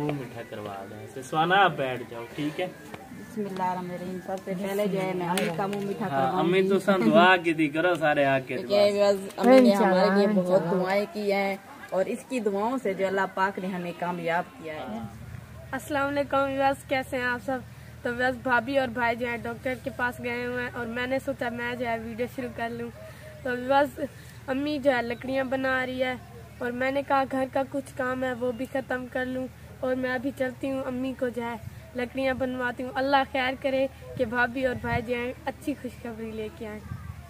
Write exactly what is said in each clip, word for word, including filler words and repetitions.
मुंह मीठा करवा दें। सुहाना आप बैठ जाओ, ठीक है। बिस्मिल्लाहिर्रहमानिर्रहीम। सबसे पहले जो है मैं अम्मी का मुंह मीठा करवाऊंगी। अम्मी तो सब दुआ की थी, करो सारे आके अम्मी ने हमारे लिए बहुत दुआएं की हैं और इसकी दुआओं से जो अल्लाह पाक ने हमें कामयाब किया है। अस्सलाम वालेकुम व्यूअर्स, कैसे हैं आप सब। तो व्यूअर्स भाभी और भाई जो है डॉक्टर के पास गए हुए हैं और मैंने सोचा मैं जो है वीडियो शुरू कर लूं। तो व्यूअर्स अम्मी जो है लकड़ियां बना रही है और मैंने कहा घर का कुछ काम है वो भी ख़त्म कर लूं और मैं अभी चलती हूँ अम्मी को जो है लकड़ियाँ बनवाती हूँ। अल्लाह खैर करे कि भाभी और भाई जो है अच्छी खुशखबरी लेके आए।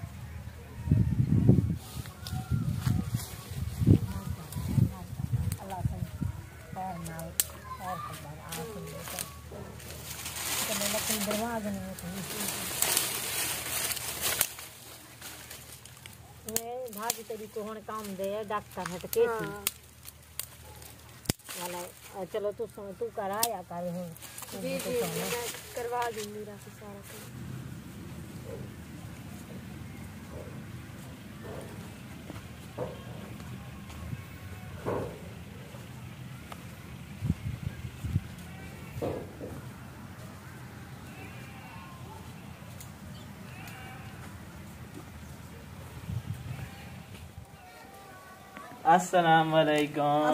भाभी तेरी को हुण काम दे डॉक्टर हट के थी वाला। चलो तू तू करा या कर हो जी जी मैं करवा दूंगी रात सारा काम। अस्सलाम वालेकुम।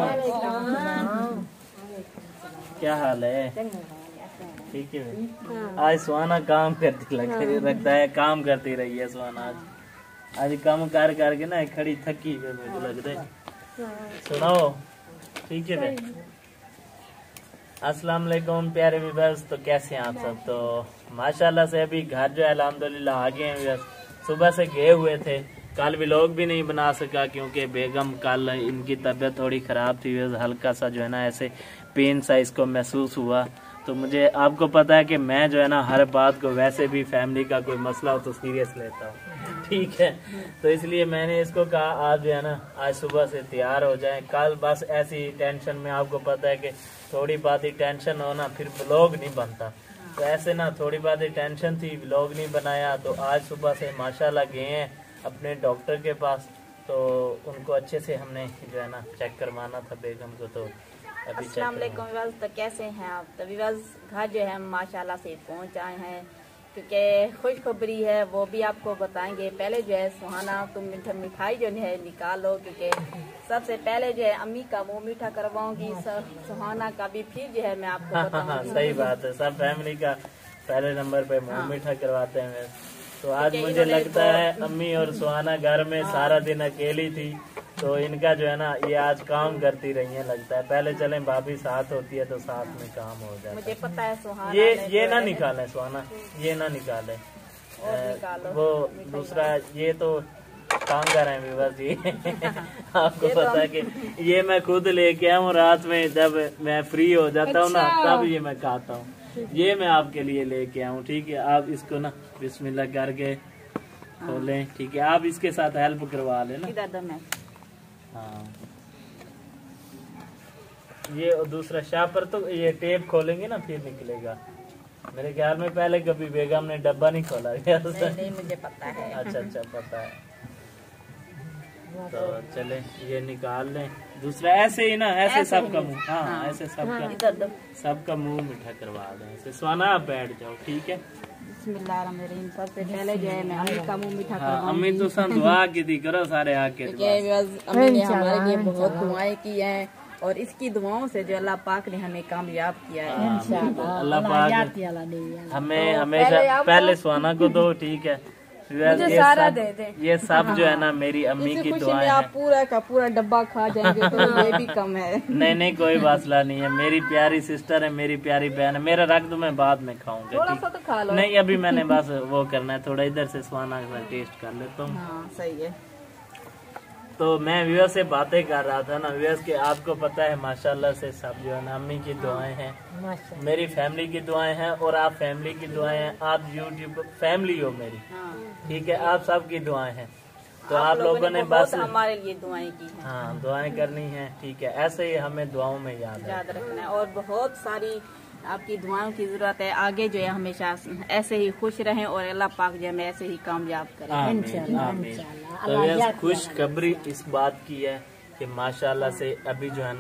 क्या हाल है? ठीक है। आज सुहाना काम करती लग लगता है, काम करती रही है सुहाना आज। आज काम कर करके ना खड़ी थकी है मेरे को लगता है। सुनाओ, ठीक है भाई। अस्सलाम वालेकुम प्यारे व्यूअर्स, तो कैसे हैं आप सब। तो माशाल्लाह से अभी घर जो है अल्हम्दुलिल्लाह आ गए हैं व्यूअर्स। सुबह से गए हुए थे, कल व्लॉग भी नहीं बना सका क्योंकि बेगम कल इनकी तबीयत थोड़ी ख़राब थी। हल्का सा जो है ना ऐसे पेन सा इसको महसूस हुआ। तो मुझे आपको पता है कि मैं जो है ना हर बात को वैसे भी फैमिली का कोई मसला हो तो सीरियस लेता हूँ, ठीक है। तो इसलिए मैंने इसको कहा आज जो है ना आज सुबह से तैयार हो जाएं। कल बस ऐसी टेंशन में, आपको पता है कि थोड़ी बात ही टेंशन हो ना फिर व्लॉग नहीं बनता। तो ऐसे ना थोड़ी बात ही टेंशन थी, व्लॉग नहीं बनाया। तो आज सुबह से माशाल्लाह गए हैं अपने डॉक्टर के पास। तो उनको अच्छे से हमने जो है ना चेक करवाना था बेगम को। तो अभी अस्सलाम वालेकुम व्यूअर्स, तो कैसे हैं आप। तो व्यूअर्स घर जो है हम माशाल्लाह से पहुंच आए हैं क्योंकि खुशखबरी है वो भी आपको बताएंगे। पहले जो है सुहाना तुम मीठा मिठाई जो है निकालो क्योंकि सबसे पहले जो है अम्मी का मुँह मीठा करवाऊंगी, सुहाना का भी फिर जो है मैं आपको बताऊंगी। सही बात है, सब फैमिली का पहले नंबर पे मुँह मीठा करवाते हैं। तो आज मुझे लगता है अम्मी और सुहाना घर में सारा दिन अकेली थी तो इनका जो है ना ये आज काम करती रही है लगता है। पहले चले भाभी साथ होती है तो साथ में काम हो जाता है। मुझे पता है सुहाना ये ये ना निकाले सुहाना, ये ना निकाले वो दूसरा, ये तो काम कर रहे हैं व्यूअर्स जी। आपको पता है कि ये मैं खुद लेके आया हूँ रात में, जब मैं फ्री हो जाता हूँ ना तब ये मैं खाता हूँ। ये मैं आपके लिए लेके आया हूँ, ठीक है। आप इसको ना बिस्मिल्लाह करके खोलें, ठीक है। आप इसके साथ हेल्प करवा लेना। हाँ ये दूसरा शापर तो ये टेप खोलेंगे ना फिर निकलेगा मेरे ख्याल में। पहले कभी बेगम ने डब्बा नहीं खोला गया। नहीं, नहीं मुझे पता है। अच्छा अच्छा पता है। तो चले ये निकाल लें दूसरा, ऐसे ही ना ऐसे सबका मुंह, हाँ ऐसे सबका सबका मुंह मीठा करवा दें। सुहाना आप बैठ जाओ, ठीक है। बिस्मिल्लाहिर्रहमानिर्रहीम। सबसे पहले जो है मैं अम्मी का मुंह मीठा करवाऊंगी। अम्मी तो सब दुआ की थी, करो सारे आके। अम्मी ने हमारे लिए बहुत दुआएं की हैं और इसकी दुआओं से जो अल्लाह पाक ने हमें कामयाब किया है। अल्लाह पाक हमें हमेशा पहले सुहाना को दो, ठीक है। मुझे सारा दे दे। ये सब जो है ना मेरी अम्मी की दुआएं आप पूरा का पूरा डब्बा खा जाएंगे तो ये भी कम है। नहीं नहीं कोई मसला नहीं है, मेरी प्यारी सिस्टर है, मेरी प्यारी बहन है। मेरा रख दो, मैं बाद में खाऊंगा, थोड़ा सा तो खा लो। नहीं अभी मैंने बस वो करना है, थोड़ा इधर से सुहाना का टेस्ट कर लेता हूँ। हाँ सही है। तो मैं व्यूअर्स से बातें कर रहा था ना व्यूअर्स के, आपको पता है माशाल्लाह से सब जो है ना अम्मी की दुआएं हैं, मेरी फैमिली की दुआएं हैं और आप फैमिली की दुआएं हैं। आप यूट्यूब फैमिली हो मेरी, ठीक है। आप सबकी दुआएं हैं तो आप, आप लोगों ने बस हमारे लिए दुआएं की हैं। हाँ दुआएं करनी है, ठीक है। ऐसे ही हमें दुआओं में याद याद रखना है और बहुत सारी आपकी दुआओं की जरूरत है। आगे जो है हमेशा ऐसे ही खुश रहें और अल्लाह पाक जो है ऐसे ही कामयाब करें इंशाल्लाह। तो खुशखबरी इस बात की है कि माशाल्लाह से अभी जो है ना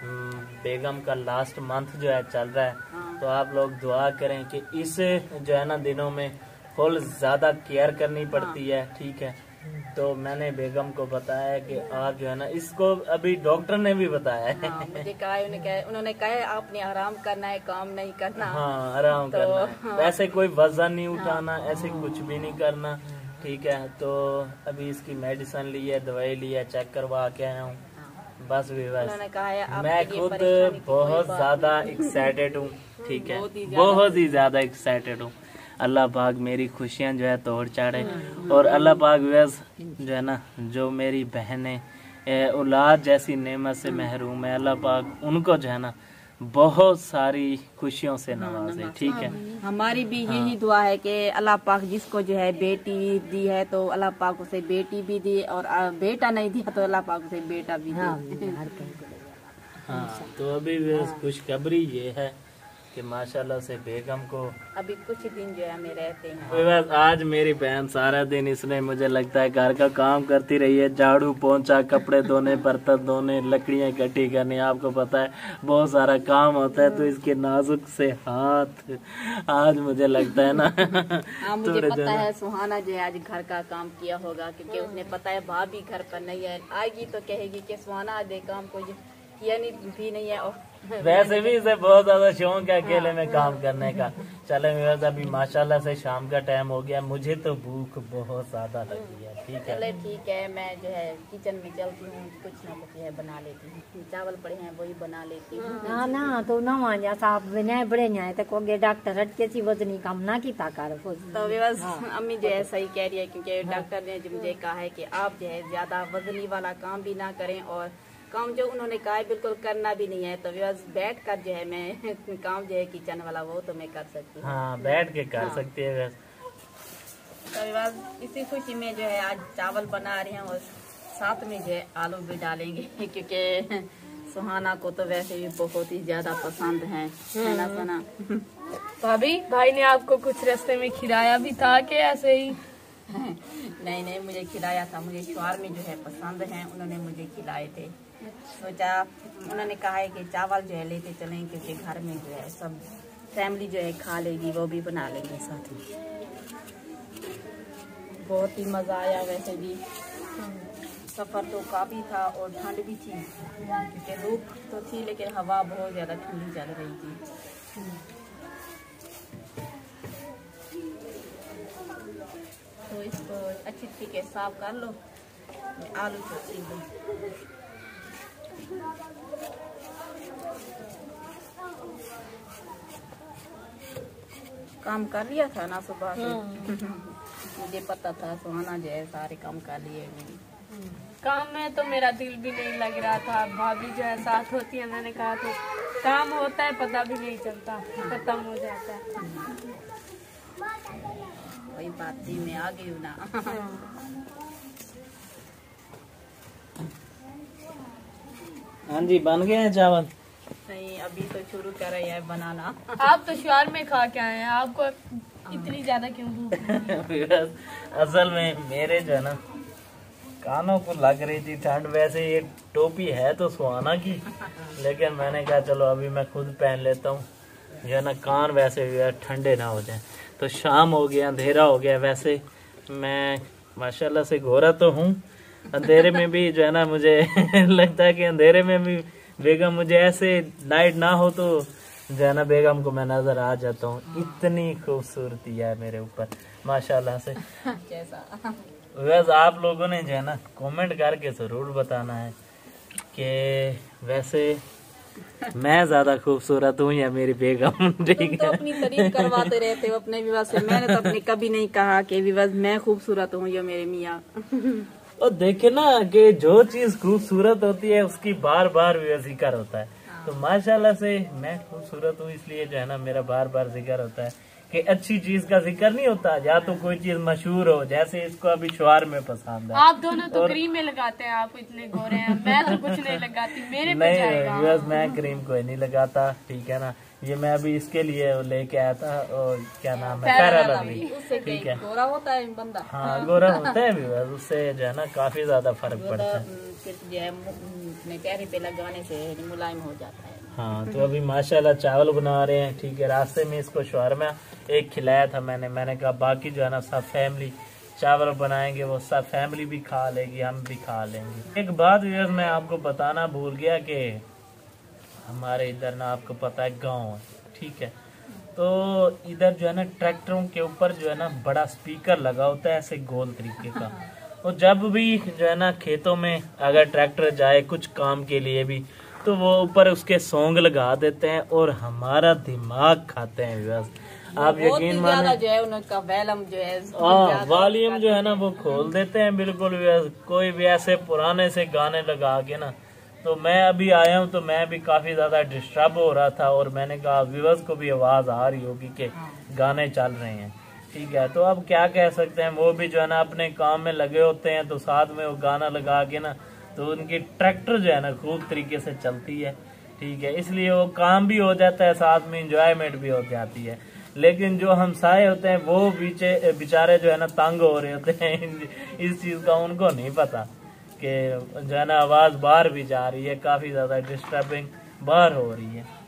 बेगम का लास्ट मंथ जो है चल रहा है, तो आप लोग दुआ करें कि इस जो है ना दिनों में फुल ज्यादा केयर करनी पड़ती है, ठीक है। तो मैंने बेगम को बताया कि आप जो है ना, इसको अभी डॉक्टर ने भी बताया है। हाँ, मुझे कहा उन्होंने कहा आपने आराम करना है, काम नहीं करना। हाँ, आराम तो, करना है। हाँ। ऐसे कोई वजन नहीं उठाना, हाँ, ऐसे कुछ भी नहीं करना, ठीक है। तो अभी इसकी मेडिसिन ली है, दवाई ली है, चेक करवा के आया हूँ, बस भी बस। मैं खुद बहुत ज्यादा एक्साइटेड हूँ, ठीक है, बहुत ही ज्यादा एक्साइटेड हूँ। अल्लाह पाक मेरी खुशियाँ जो है तोड़ चाड़े, और अल्लाह पाक वैसे जो है ना, जो मेरी बहनें औलाद जैसी नेमत से महरूम है, अल्लाह पाक उनको जो है ना बहुत सारी खुशियों से नवाजे, ठीक है। हमारी भी यही हाँ। दुआ है कि अल्लाह पाक जिसको जो है बेटी दी है तो अल्लाह पाक उसे बेटी भी दी, और बेटा नहीं दिया तो अल्लाह पाक उसे बेटा भी दी। हाँ, तो अभी खुशखबरी ये है कि माशाल्लाह से बेगम को अभी कुछ दिन जो है हमें रहते हैं। बस आज मेरी बहन सारा दिन इसने मुझे लगता है घर का काम करती रही है, झाड़ू पोंछा, कपड़े धोने, बर्तन धोने, लकड़ियाँ इकट्ठी करनी, आपको पता है बहुत सारा काम होता है। तो इसके नाजुक से हाथ आज मुझे लगता है ना हाँ, मुझे पता है सुहाना जो है आज घर का काम किया होगा, क्योंकि उसने पता है भाभी घर पर नहीं है, आएगी तो कहेगी कि सुहाना आज काम को किया नहीं भी नहीं है। और वैसे भी इसे बहुत ज्यादा शौक है अकेले हाँ, में काम करने का। चले मेरा अभी माशाल्लाह से शाम का टाइम हो गया, मुझे तो भूख बहुत ज्यादा लगी है, ठीक है। चले ठीक है, मैं जो है किचन में चलती हूँ, कुछ ना कुछ है बना लेती हूँ, चावल पड़े हैं वही बना लेती हूँ। हाँ ना तो ना मांझा साहब बनाए बड़े न्याय तक होगे डॉक्टर हटके सी वजनी काम ना की ताकार। तो बस अम्मी जो है सही कह रही है, क्योंकि डॉक्टर ने मुझे कहा है कि आप जो है ज्यादा वजनी वाला काम भी ना करें, और काम जो उन्होंने कहा है बिल्कुल करना भी नहीं है। तो बस बैठ कर जो है मैं काम जो है किचन वाला वो तो मैं कर सकती हूँ। हाँ, बैठ के कर हाँ। सकती है बस। तो बस इसी खुशी में जो है आज चावल बना रहे हैं, और साथ में जो है आलू भी डालेंगे, क्योंकि सुहाना को तो वैसे भी बहुत ही ज्यादा पसंद है, है ना सुना। भाभी भाई ने आपको कुछ रास्ते में खिलाया भी था कि ऐसे ही? नहीं नहीं, मुझे खिलाया था, मुझे श्वार में जो है पसंद है, उन्होंने मुझे खिलाए थे। सोचा उन्होंने कहा है कि चावल जो है लेते चलें, क्योंकि घर में जो है सब फैमिली जो है खा लेगी, वो भी बना लेंगे साथ में। बहुत ही मज़ा आया, वैसे भी सफ़र तो काफ़ी था और ठंड भी थी, क्योंकि धूप तो थी लेकिन हवा बहुत ज़्यादा ठंडी चल रही थी। तो इसको अच्छी तरीके साफ कर लो, आलू को छील दो। काम कर लिया था ना सुबह से। मुझे पता था सुहाना जो है सारे काम कर लिए। काम में तो मेरा दिल भी नहीं लग रहा था, भाभी जो है साथ होती है, मैंने कहा तो काम होता है पता भी नहीं चलता, खत्म हो जाता है। वही बात थी, मैं आ गई हूँ ना। हाँ जी, बन गए हैं चावल? नहीं, अभी तो शुरू कर रहे हैं बनाना। आप तो श्वार में खा के आए हैं, आपको इतनी ज्यादा क्यों भूख? असल में मेरे जो है ना कानों को लग रही थी ठंड। वैसे ये टोपी है तो सुहाना की, लेकिन मैंने कहा चलो अभी मैं खुद पहन लेता हूँ, जो है ना कान वैसे भी ठंडे ना हो जाए। तो शाम हो गया, अंधेरा हो गया। वैसे मैं माशाल्लाह से गोरा तो हूँ, अंधेरे में भी जो है ना मुझे लगता है कि अंधेरे में भी बेगम मुझे ऐसे लाइट ना हो तो जो है ना बेगम को मैं नजर आ जाता हूँ। इतनी खूबसूरती है मेरे ऊपर माशाल्लाह से। जैसा वैसे आप लोगों ने जो है ना कमेंट करके जरूर बताना है कि वैसे मैं ज्यादा खूबसूरत हूँ या मेरी बेगम। ठीक है, तो अपनी तारीफ करवाते रहते हो अपने विवाह से। मैंने तो अपने कभी नहीं कहा कि विवाह मैं खूबसूरत हूँ या मेरे मियाँ। और देखे ना कि जो चीज खूबसूरत होती है उसकी बार बार जिक्र होता है। तो माशाल्लाह से मैं खूबसूरत हूँ, इसलिए जो है ना मेरा बार बार जिक्र होता है कि अच्छी चीज का जिक्र नहीं होता, या तो कोई चीज मशहूर हो, जैसे इसको अभी श्वार में पसंद है। आप दोनों तो क्रीम में लगाते हैं, आप इतने गोरे हैं, मैं तो कुछ नहीं लगाती, मेरे पे जाएगा। नहीं, मैं क्रीम कोई नहीं लगाता, ठीक है ना। ये मैं अभी इसके लिए लेके आया था, और क्या नाम है, फेयर लवली, ठीक है। गोरा होता है बंदा। हाँ, गोरा होता है भी, उससे जो है ना काफी ज्यादा फर्क पड़ता है। जो है अपने चेहरे पे लगाने से मुलायम हो जाता है। हाँ, तो अभी माशाल्लाह चावल बना रहे हैं। ठीक है, रास्ते में इसको शवारमा एक खिलाया था मैंने मैंने कहा बाकी जो है ना सब फैमिली चावल बनाएंगे, वो सब फैमिली भी खा लेगी, हम भी खा लेंगे। एक बात यार मैं आपको बताना भूल गया कि हमारे इधर ना आपको पता है गांव है, ठीक है, तो इधर जो है ना ट्रैक्टरों के ऊपर जो है ना बड़ा स्पीकर लगा होता है ऐसे गोल तरीके का। और जब भी जो है ना खेतों में अगर ट्रैक्टर जाए कुछ काम के लिए भी, तो वो ऊपर उसके सॉन्ग लगा देते हैं और हमारा दिमाग खाते हैं व्यवस्था। आप यकीन माने जो है उनका वॉल्यूम जो है हाँ वॉल्यूम जो है ना वो खोल देते हैं बिल्कुल भी। कोई भी ऐसे पुराने से गाने लगा के ना, तो मैं अभी आया हूँ तो मैं भी काफी ज्यादा डिस्टर्ब हो रहा था और मैंने कहा व्यूअर्स को भी आवाज आ रही होगी कि गाने चल रहे हैं, ठीक है। तो अब क्या कह सकते हैं, वो भी जो है ना अपने काम में लगे होते हैं, तो साथ में वो गाना लगा के ना तो उनकी ट्रैक्टर जो है ना खूब तरीके से चलती है, ठीक है, इसलिए वो काम भी हो जाता है, साथ में इंजॉयमेंट भी हो जाती है। लेकिन जो हमसाए होते हैं वो बीचे बेचारे जो है ना तंग हो रहे होते हैं इस चीज का, उनको नहीं पता कि जो है ना आवाज बाहर भी जा रही है, काफी ज्यादा डिस्टर्बिंग बाहर हो रही है।